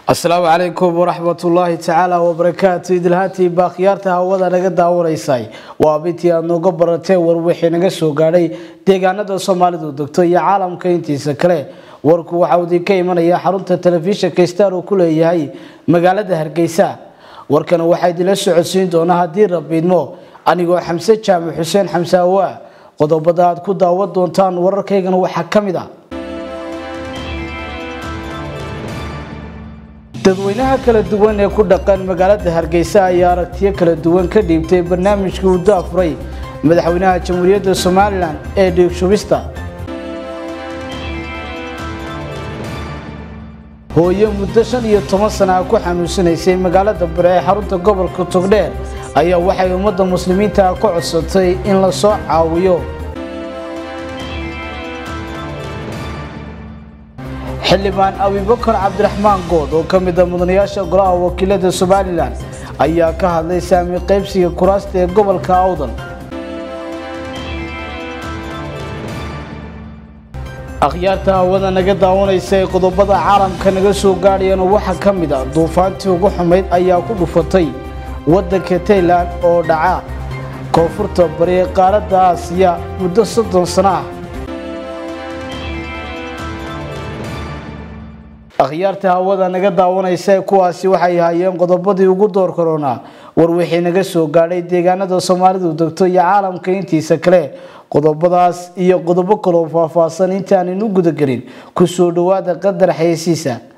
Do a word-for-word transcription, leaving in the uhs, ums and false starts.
السلام عليكم ورحمة الله تعالى وبركاته. إدلهاتي باقيارتها وذا نجد داوريساي وابتي أنو قبرتي وروحي نجسو قاري ديجانا دا سومالي دو دكتور يا عالم كينتي سكري وركو وحودي كيمان يا حرمت التلفزيون كيستارو كله يهاي مقالة هرقيسا وركنا واحد لسه عسين دونا هدير ربينمو أنيقو حمسة جامع حسين حمسة وا قدو بدأت كودا ودون تان وركيغن وحكمي دا dadweynaha kala duwan ee ku dhaqan magaalada Hargeysa ayaa aragtiyo kala duwan ka dhiibtay barnaamijka uu daafuray madaxweynaha Jamhuuriyadda Soomaaliland ee Dhiig Shubista hooyo muddo shan iyo toban sano ku xanuunsanaysay magaalada Bare ee xarunta gobolka Togdheer ayaa waxay ummadda muslimiinta ku codsatay in la soo caawiyo xildhibaan Abubakar Cabdiraxmaan Good oo kamid ah mudanayaasha golaha wakiilada Soomaaliland ayaa ka hadlay saami qaybsiga kuraasta ee gobolka Awdal akhyaarta wada naga daawanaysa qodobada caalamka naga soo gaarayna waxa kamid ah duufaantii ugu xumeyd ayaa ku dhufatay wadanka Thailand oo dhaca koonfurta bari ee qaaradda Aasiya muddo soddon sano ah akhyaarta hawada naga daawanaysa kuwaasi waxay hayeen qodobadii ugu door corona war wixii naga soo gaaray deegaanada Soomaalidu degto iyo caalamka intiisa kale qodobadaas iyo qodobo kale oo faahfaahsan intaan inu guda galin ku soo dhawaada qadar xayeysiisa